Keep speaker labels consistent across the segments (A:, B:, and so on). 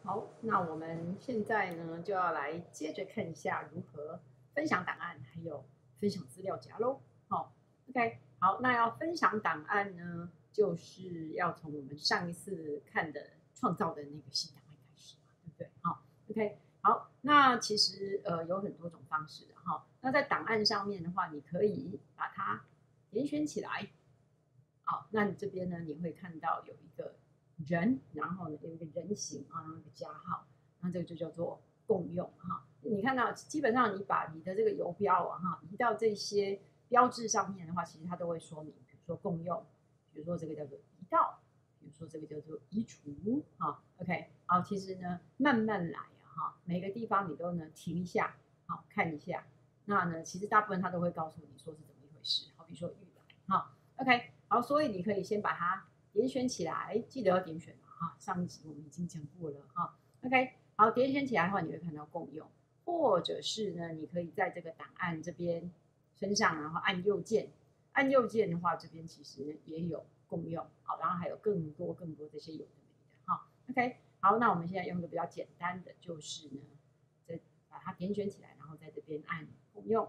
A: 好，那我们现在呢就要来接着看一下如何分享档案，还有分享资料夹喽。好，OK，好，那要分享档案呢，就是要从我们上一次看的创造的那个新档案开始嘛，对不对？好，OK，好，那其实有很多种方式的哈。那在档案上面的话，你可以把它点选起来。好，那你这边呢，你会看到有一个人，然后呢有一个人形啊，然后一个加号，那这个就叫做共用哈。你看到基本上你把你的这个游标啊哈移到这些标志上面的话，其实它都会说明，比如说共用，比如说这个叫做移到，比如说这个叫做移除哈。OK， 好，其实呢慢慢来啊哈，每个地方你都呢停一下，好看一下，那呢其实大部分它都会告诉你说是怎么一回事，好比说预览哈。OK， 好，所以你可以先把它点选起来，记得要点选哈。上一集我们已经讲过了哈。OK， 好，点选起来的话，你会看到共用，或者是呢，你可以在这个档案这边身上，然后按右键，按右键的话，这边其实呢也有共用，好，然后还有更多这些有的没的哈。OK， 好，那我们现在用一个比较简单的，就是呢，再把它点选起来，然后在这边按共用。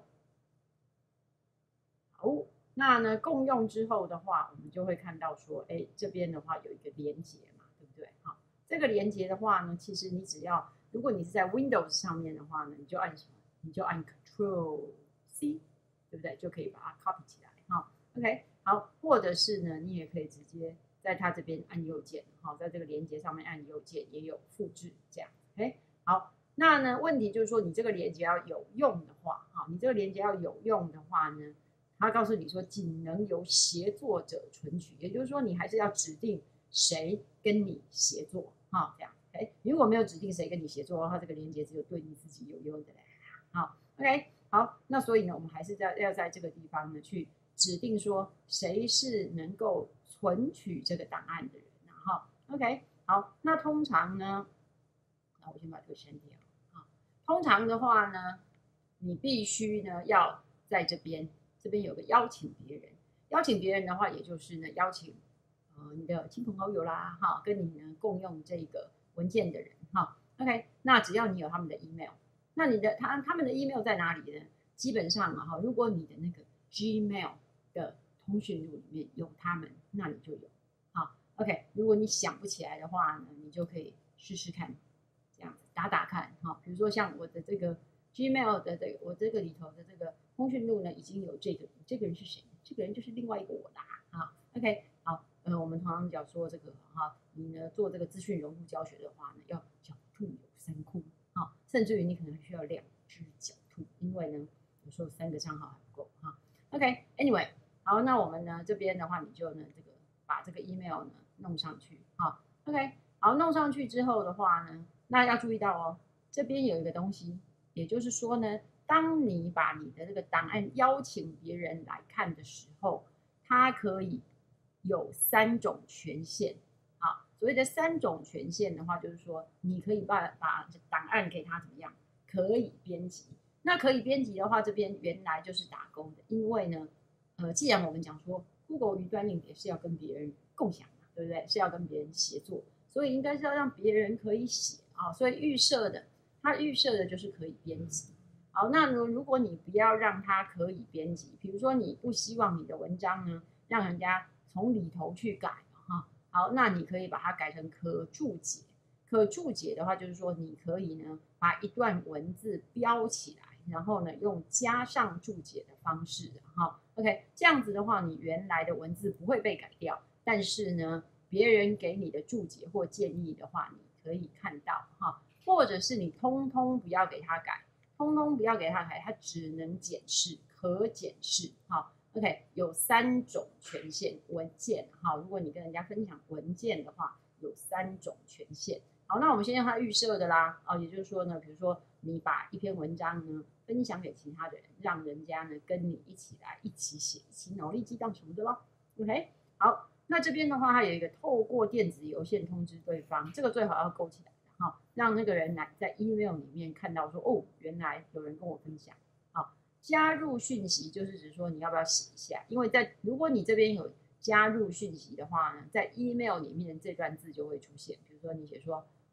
A: 好，那呢共用之后的话，我们就会看到说，哎，这边的话有一个连接嘛，对不对？好，这个连接的话呢，其实你只要，如果你是在 Windows 上面的话呢，你就按什么？你就按 Control C，对不对？就可以把它 copy 起来。哈 OK， 好，或者是呢，你也可以直接在它这边按右键，好，在这个连接上面按右键，也有复制这样。OK， 好，那呢问题就是说，你这个连接要有用的话，哈，你这个连接要有用的话呢？他告诉你说，仅能由协作者存取，也就是说，你还是要指定谁跟你协作哈，这样。哎，如果没有指定谁跟你协作的话，这个连接只有对你自己有用的嘞。好 OK， 好，那所以呢，我们还是要在这个地方呢去指定说谁是能够存取这个档案的人，哈。OK， 好，那通常呢，那我先把这个删掉。好，通常的话呢，你必须呢要在这边有个邀请别人，邀请别人的话，也就是呢邀请你的亲朋好友啦，哈，跟你呢共用这个文件的人，哈，OK， 那只要你有他们的 email， 那你的他们的 email 在哪里呢？基本上啊，哈，如果你的那个 Gmail 的通讯录里面有他们，那你就有，好 OK， 如果你想不起来的话呢，你就可以试试看，这样子打看，哈，比如说像我的这个 Gmail 的我这个里头的这个通讯录呢，已经有这个人是谁？这个人就是另外一个我啦，啊，OK， 好，我们常常讲说这个哈，你呢做这个资讯融入教学的话呢，要狡兔有三窟，啊，甚至于你可能需要2只狡兔，因为呢有时候3个账号还不够哈。OK，Anyway， 好，那我们呢这边的话，你就呢这个把这个 email 呢弄上去，哈 OK， 好，弄上去之后的话呢，那要注意到哦，这边有一个东西，也就是说呢，当你把你的这个档案邀请别人来看的时候，它可以有3种权限。啊，所谓的3种权限的话，就是说你可以把档案给他怎么样，可以编辑。那可以编辑的话，这边原来就是打勾的，因为呢，既然我们讲说 Google 云端硬碟是要跟别人共享嘛，对不对？是要跟别人协作，所以应该是要让别人可以写啊，所以它预设的就是可以编辑。好，那呢，如果你不要让它可以编辑，比如说你不希望你的文章呢，让人家从里头去改哈，好，那你可以把它改成可注解。可注解的话，就是说你可以呢把一段文字标起来，然后呢用加上注解的方式，哈 ，OK， 这样子的话，你原来的文字不会被改掉，但是呢，别人给你的注解或建议的话，你可以看到哈，或者是你通通不要给他改，通通不要给他改，他只能检视，可检视，哈。OK， 有3种权限文件，哈，如果你跟人家分享文件的话，有3种权限。好，那我们先让它预设的啦，也就是说呢，比如说你把一篇文章呢分享给其他的人，让人家呢跟你一起来一起写，一起脑力激荡什么的咯。OK， 好，那这边的话，它有一个透过电子邮件通知对方，这个最好要勾起来的哈，让那个人来在 email 里面看到说，哦，原来有人跟我分享。好，加入讯息就是指说你要不要写一下，因为如果你这边有加入讯息的话呢，在 email 里面这段字就会出现，比如说你写说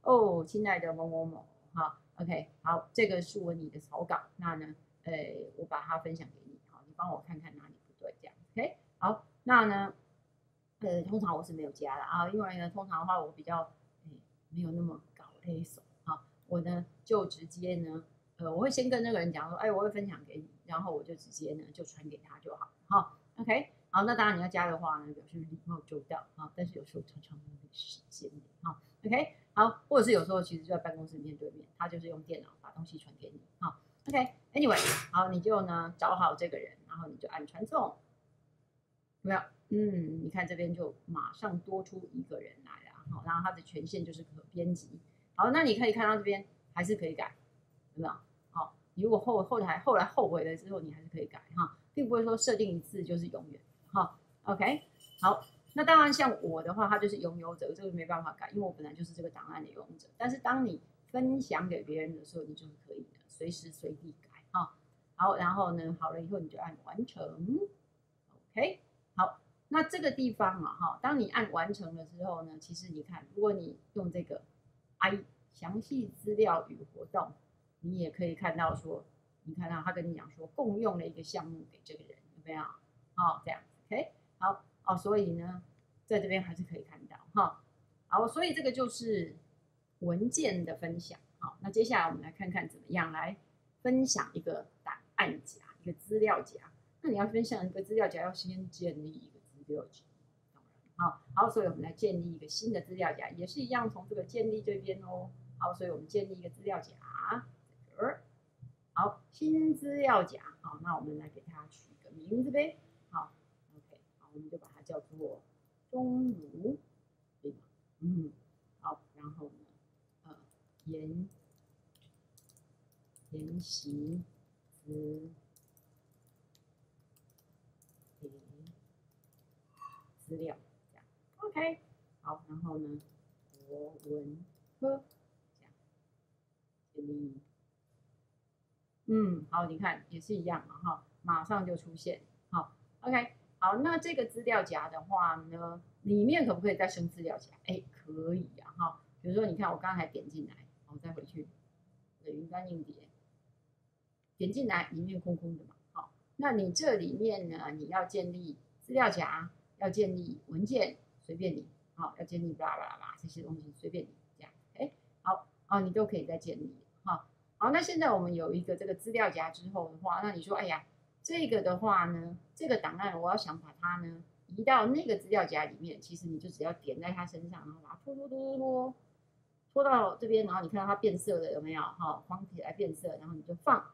A: 哦，亲爱的某某某，好，OK，好，这个是你的草稿，那呢，我把它分享给你，好，你帮我看看哪里不对，这样，OK，好，那呢，通常我是没有加的啊，因为呢，通常的话我比较，没有那么搞勒手，啊，我呢就直接呢，我会先跟那个人讲说，我会分享给你，然后我就直接呢就传给他就好，哈，OK，好，那当然你要加的话呢，表示礼貌周到啊，但是有时候常常没有时间的，哈，OK。好，或者是有时候其实就在办公室面对面，他就是用电脑把东西传给你。好，OK，Anyway，好，你就呢找好这个人，然后你就按传送，有没有？你看这边就马上多出一个人来了，好，然后它的权限就是可编辑。好，那你可以看到这边还是可以改，有没有？好，你如果后来后悔了之后，你还是可以改哈，并不会说设定一次就是永远。哈，OK，好。那当然，像我的话，它就是拥有者，这个没办法改，因为我本来就是这个档案的拥有者。但是当你分享给别人的时候，你就是可以的，随时随地改哈。好，然后呢，好了以后你就按完成 ，OK。好，那这个地方啊，哈，当你按完成了之后呢，其实你看，如果你用这个 详细资料与活动，你也可以看到说，你看到他跟你讲说，共用了一个项目给这个人，有没有？好，这样 OK。好，哦，所以呢，在这边还是可以看到哈。好，所以这个就是文件的分享。好，那接下来我们来看看怎么样来分享一个档案夹，一个资料夹。那你要分享一个资料夹，要先建立一个资料夹。好，所以我们来建立一个新的资料夹，也是一样，从这个建立这边哦。好，所以我们建立一个资料夹，好，新资料夹。好，那我们来给它取个名字呗。好，OK，好，我们就把它叫做钟如，对吗？好，然后呢，研习资料，这样 OK。好，然后呢，国文科这样建立。好，你看也是一样嘛，哈，马上就出现。好，OK，好，那这个资料夹的话呢，里面可不可以再生资料夹？可以啊，哈，比如说你看我刚才点进来，我再回去，我的云端硬碟，点进来里面空空的嘛，好，那你这里面呢，你要建立资料夹，要建立文件，随便你，好，要建立巴拉巴拉巴拉这些东西随便你，这样，好，你都可以再建立，哈。好，那现在我们有一个这个资料夹之后的话，那你说，哎呀，这个的话呢，这个档案我要想把它呢移到那个资料夹里面，其实你就只要点在它身上，然后把它拖到这边，然后你看到它变色了有没有？哈，框起来变色，然后你就放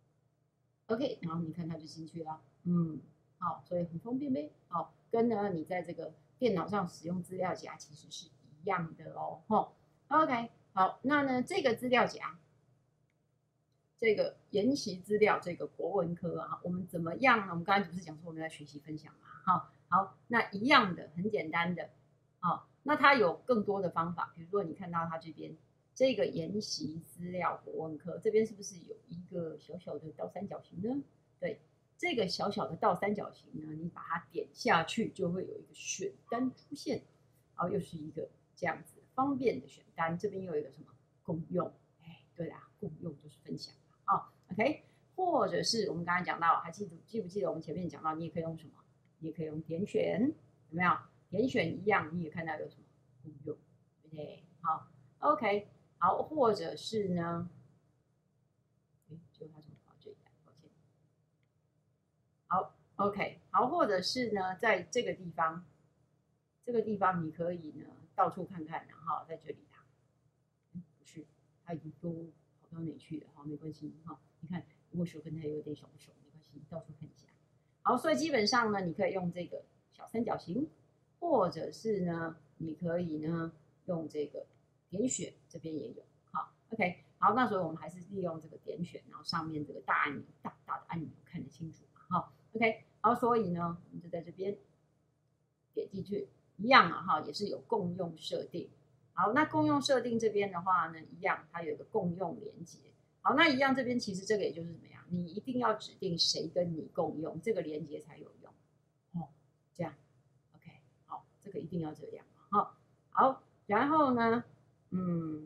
A: OK，然后你看它就进去了，好，所以很方便呗，好，跟呢你在这个电脑上使用资料夹其实是一样的哦，OK，好，那呢这个资料夹。这个研习资料，这个国文科啊，我们怎么样呢？我们刚才不是讲说我们在学习分享嘛，好，那一样的，很简单的，那它有更多的方法，比如说你看到它这边这个研习资料国文科这边是不是有一个小小的倒三角形呢？对，这个小小的倒三角形呢，你把它点下去，就会有一个选单出现，然后又是一个这样子方便的选单，这边又有一个什么共用？对啦，共用就是分享。OK，或者是我们刚才讲到，还记不记得我们前面讲到，你也可以用什么？你也可以用点选，有没有？点选一样，你也看到有什么共用，对不对？好 ，OK，好，或者是呢？就它怎么跑这里来？抱歉。好，OK，好，或者是呢，在这个地方，你可以呢到处看看，然后在这里啦。不是，它已经都跑到哪去了？好，没关系，你看。如果手跟它有点小不熟，没关系，到处看一下。好，所以基本上呢，你可以用这个小三角形，或者是呢，你可以呢用这个点选，这边也有。好，OK，好，那所以我们还是利用这个点选，然后上面这个大按钮，大的按钮看得清楚嘛？好，OK，好，所以呢，我们就在这边点进去，一样啊，也是有共用设定。好，那共用设定这边的话呢，一样，它有一个共用连接。好，那一样这边其实这个也就是怎么样，你一定要指定谁跟你共用，这个连接才有用。这样 OK， 好，这个一定要这样。好，然后呢，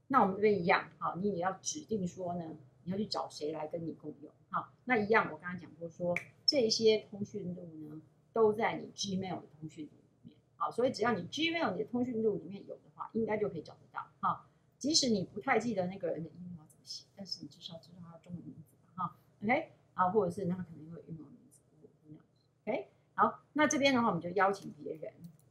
A: 那我们这边一样，好，你也要指定说呢，你要去找谁来跟你共用，好，那一样，我刚刚讲过说，这些通讯录呢，都在你 Gmail 的通讯录里面，好，所以只要你 Gmail 你的通讯录里面有的话，应该就可以找得到，好，即使你不太记得那个人的 email 怎么写，但是你至少知道他的中文名字吧，哈 ，OK， 啊，或者是他可能会有英文名字 ，OK， 好，那这边的话，我们就邀请别人，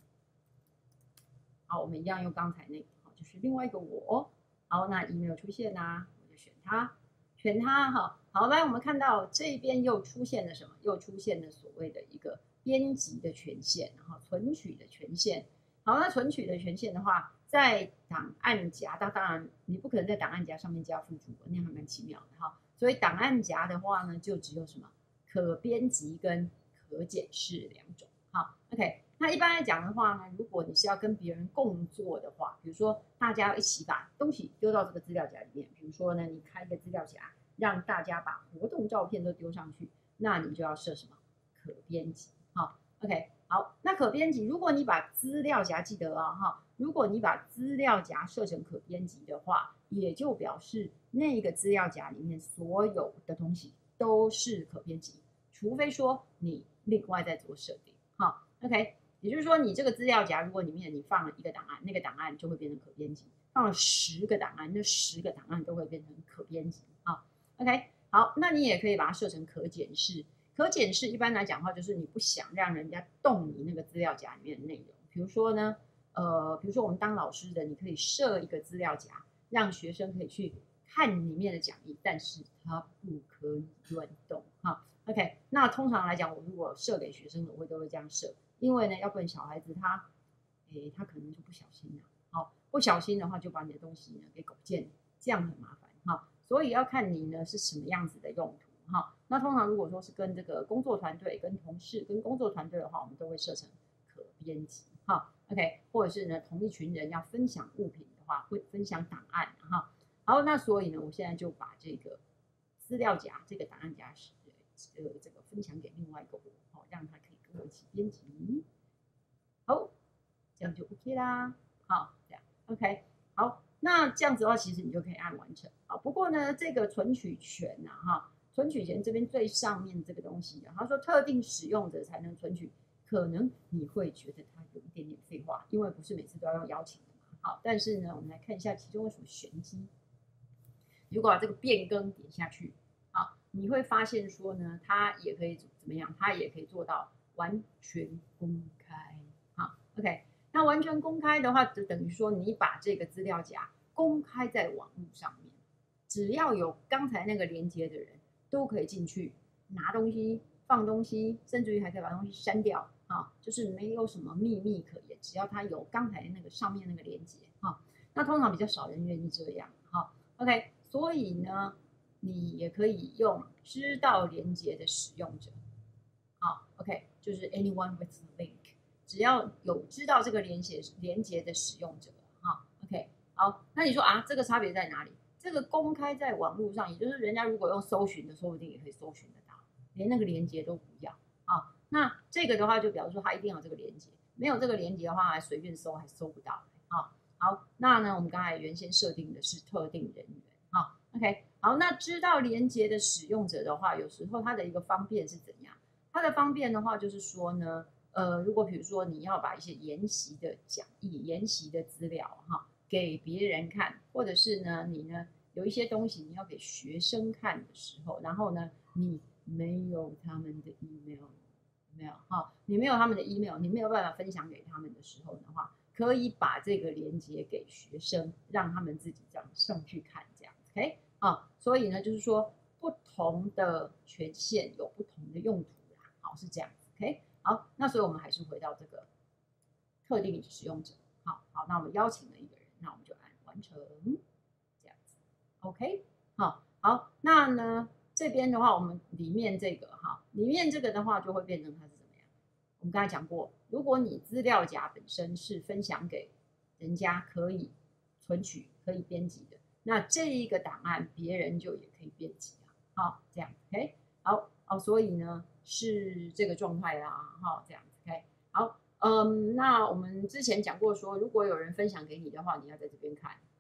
A: 好，我们一样用刚才那个，好，就是另外一个我。好，那 email 出现啦，我就选它，选它哈。好，来我们看到这边又出现了什么？又出现了所谓的一个编辑的权限，然后存取的权限。好，那存取的权限的话，在档案夹，当然你不可能在档案夹上面加附注，那样还蛮奇妙的哈。所以档案夹的话呢，就只有什么可编辑跟可检视两种。好 ，OK。那一般来讲的话呢，如果你是要跟别人共作的话，比如说大家一起把东西丢到这个资料夹里面，比如说呢，你开一个资料夹，让大家把活动照片都丢上去，那你就要设什么可编辑，好 ，OK， 好，那可编辑，如果你把资料夹记得啊，哈，如果你把资料夹设成可编辑的话，也就表示那个资料夹里面所有的东西都是可编辑，除非说你另外再做设定，好 ，OK。也就是说，你这个资料夹，如果里面你放了一个档案，那个档案就会变成可编辑；放了10个档案，那10个档案都会变成可编辑。好 ，OK， 好，那你也可以把它设成可检视。可检视一般来讲的话，就是你不想让人家动你那个资料夹里面的内容。比如说呢，比如说我们当老师的，你可以设一个资料夹，让学生可以去看里面的讲义，但是他不可以乱动。哈 ，OK， 那通常来讲，我如果设给学生的，我都会这样设。因为呢，要不然小孩子他可能就不小心了，好，不小心的话就把你的东西呢给狗见了，这样很麻烦哈。所以要看你呢是什么样子的用途哈。那通常如果说是跟这个工作团队、跟同事、跟工作团队的话，我们都会设成可编辑哈。OK， 或者是呢同一群人要分享物品的话，会分享档案哈。好，那所以呢，我现在就把这个资料夹、这个档案夹这个分享给另外一个我，好，让他可以跟我一起编辑。好，这样就 OK 啦。好，这样 OK。好，那这样子的话，其实你就可以按完成。好，不过呢，这个存取权啊，哈，存取权这边最上面这个东西啊，他说特定使用者才能存取，可能你会觉得它有一点点废话，因为不是每次都要用邀请的嘛。好，但是呢，我们来看一下其中有什么玄机。如果把这个变更点下去，好，你会发现说呢，它也可以怎么样？它也可以做到完全公开。好 ，OK， 那完全公开的话，就等于说你把这个资料夹公开在网络上面，只要有刚才那个连接的人都可以进去拿东西、放东西，甚至于还可以把东西删掉啊，就是没有什么秘密可言，只要它有刚才那个上面那个连接啊。那通常比较少人愿意这样，哈 ，OK， 所以呢，你也可以用知道连接的使用者。好 ，OK， 就是 anyone with the link， 只要有知道这个连接的使用者，哈 ，OK， 好，那你说啊，这个差别在哪里？这个公开在网络上，也就是人家如果用搜寻的，说不定也可以搜寻得到，连那个连接都不要啊。那这个的话，就表示说他一定要有这个连接，没有这个连接的话，还随便搜还搜不到啊。好，那呢，我们刚才原先设定的是特定人员，哈 ，OK， 好，那知道连接的使用者的话，有时候它的一个方便是怎样？它的方便的话，就是说呢，如果比如说你要把一些研习的讲义、研习的资料哈给别人看，或者是呢你呢有一些东西你要给学生看的时候，然后呢你没有他们的 email， 没有哈，你没有他们的 email， 你没有办法分享给他们的时候的话，可以把这个连接给学生，让他们自己这样上去看，这样 OK 啊，所以呢就是说不同的权限有不同的用途。好，是这样子 ，OK， 好，那所以我们还是回到这个特定使用者，好，那我们邀请了一个人，那我们就按完成，这样子 ，OK， 好，那呢这边的话，我们里面这个里面这个的话就会变成它是怎么样？我们刚才讲过，如果你资料夹本身是分享给人家可以存取、可以编辑的，那这一个档案别人就也可以编辑啊，好，这样 ，OK， 好，所以呢。是这个状态啦，哈，这样子 ，OK， 好，那我们之前讲过说，如果有人分享给你的话，你要在这边看，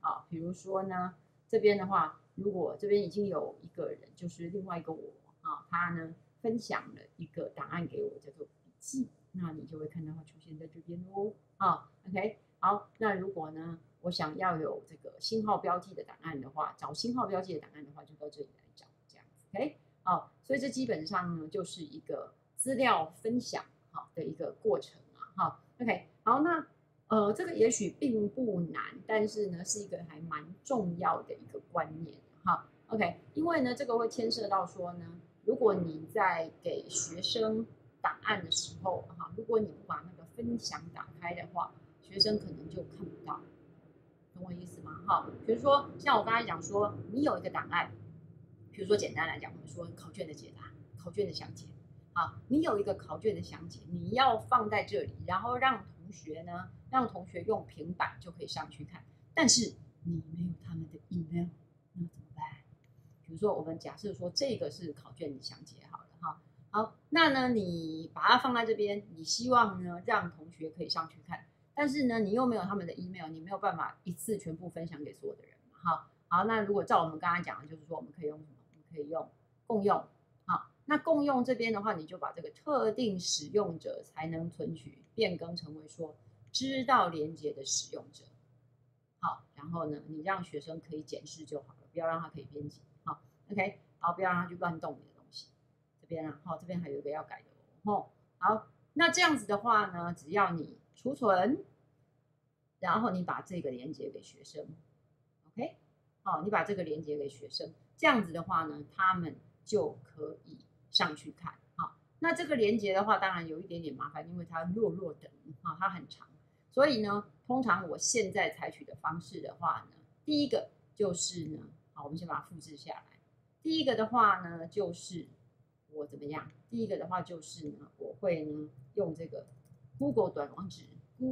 A: 好，比如说呢，这边的话，如果这边已经有一个人，就是另外一个我啊，他呢分享了一个档案给我，叫做笔记，那你就会看到它出现在这边哦。啊，OK，好，那如果呢，我想要有这个星号标记的档案的话，找星号标记的档案的话，就到这里来找，这样子 ，OK，好，所以这基本上呢就是一个资料分享好的一个过程啊，哈，OK，好，那这个也许并不难，但是呢是一个还蛮重要的一个观念，哈，OK，因为呢这个会牵涉到说呢，如果你在给学生档案的时候，哈，如果你不把那个分享打开的话，学生可能就看不到，懂我意思吗？哈，比如说像我刚才讲说，你有一个档案，比如说简单来讲，我们说考卷的解答、考卷的详解，啊，你有一个考卷的详解，你要放在这里，然后让同学用平板就可以上去看，但是你没有他们的 email， 那怎么办？比如说我们假设说这个是考卷的详解好了哈，好，那呢你把它放在这边，你希望呢让同学可以上去看，但是呢你又没有他们的 email， 你没有办法一次全部分享给所有的人嘛，哈，好，那如果照我们刚才讲的，就是说我们可以用什么？我们可以用共用，好，那共用这边的话，你就把这个特定使用者才能存取变更成为说知道连接的使用者，好，然后呢你让学生可以检视就好了，不要让他可以编辑。OK， 好，不要让他去乱动你的东西。这边啊，好，这边还有一个要改的哦。好，那这样子的话呢，只要你储存，然后你把这个连接给学生 ，OK， 好，你把这个连接给学生，这样子的话呢，他们就可以上去看。好，那这个连接的话，当然有一点点麻烦，因为它落等啊，它很长，所以呢，通常我现在采取的方式的话呢，第一个就是呢，好，我们先把它复制下来。第一个的话呢，就是我怎么样？第一个的话就是呢，我会呢用这个 Google 短网址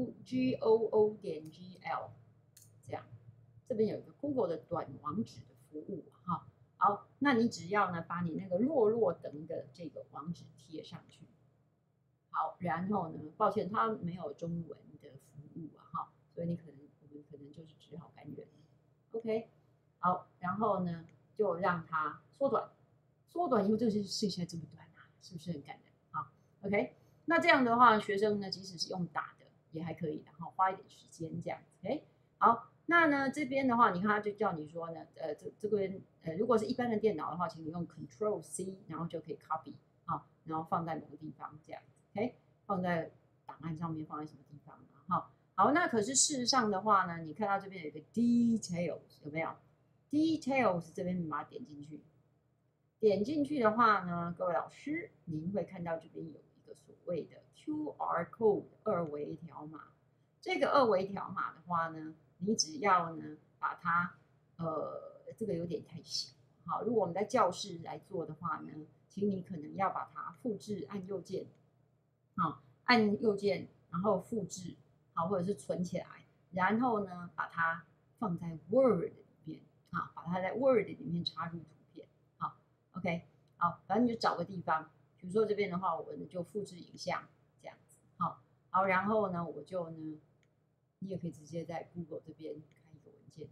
A: GOO.GL 这样，这边有一个 Google 的短网址的服务哈。好，那你只要呢把你那个落等的这个网址贴上去。好，然后呢，抱歉，它没有中文的服务啊哈，所以我们可能就是只好甘愿。OK， 好，然后呢？就让它缩短，缩短以后这个是剩下这么短啊，是不是很感人啊 ？OK， 那这样的话，学生呢，即使是用打的也还可以的哈，花一点时间这样子。OK， 好，那呢这边的话，你看他就叫你说呢，这边如果是一般的电脑的话，请你用 Control C， 然后就可以 copy 啊，然后放在某个地方这样子 ，OK， 放在档案上面，放在什么地方啊？哈，好，那可是事实上的话呢，你看到这边有一个 Details 有没有？ Details 这边你把它点进去，点进去的话呢，各位老师，您会看到这边有一个所谓的 QR code 二维条码。这个二维条码的话呢，你只要呢把它，这个有点太小，好，如果我们在教室来做的话呢，请你可能要把它复制，按右键，好，按右键，然后复制，好，或者是存起来，然后呢把它放在 Word。好，把它在 Word 里面插入图片，好 ，OK， 好，反正你就找个地方，比如说这边的话，我们就复制影像这样子，好，好，然后呢，我就呢，你也可以直接在 Google 这边开一个文件，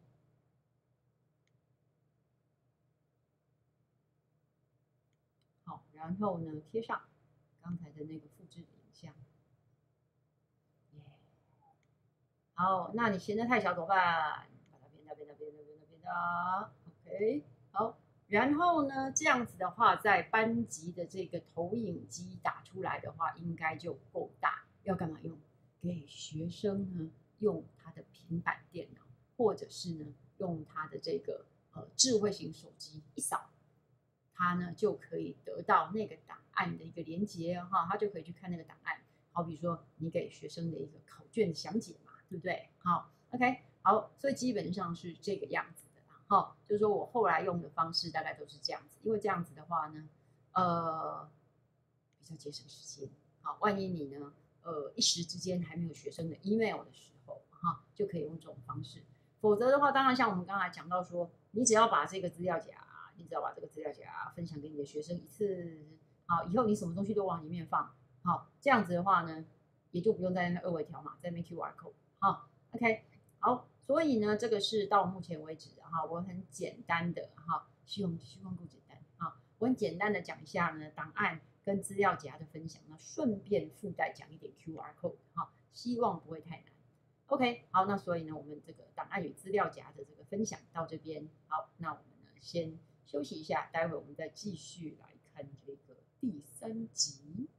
A: 好，然后呢贴上刚才的那个复制的影像，好，那你嫌得太小怎么办？把它变大，OK， 好，然后呢，这样子的话，在班级的这个投影机打出来的话，应该就够大。要干嘛用？给学生呢用他的平板电脑，或者是呢用他的这个智慧型手机一扫，他呢就可以得到那个档案的一个连接哈，他就可以去看那个档案。好比说你给学生的一个考卷详解嘛，对不对？好 ，OK， 好，所以基本上是这个样子。好，就是说我后来用的方式大概都是这样子，因为这样子的话呢，比较节省时间。好，万一你呢，一时之间还没有学生的 email 的时候，哈，就可以用这种方式。否则的话，当然像我们刚才讲到说，你只要把这个资料夹，你只要把这个资料夹分享给你的学生一次，好，以后你什么东西都往里面放，好，这样子的话呢，也就不用在那二维条码，在那 QR code，好 ，OK， 好。 所以呢，这个是到目前为止哈，我很简单的哈，希望够简单啊，我很简单的讲一下呢，档案跟资料夹的分享，那顺便附带讲一点 QR code 哈，希望不会太难。OK， 好，那所以呢，我们这个档案与资料夹的这个分享到这边，好，那我们呢先休息一下，待会我们再继续来看这个第3集。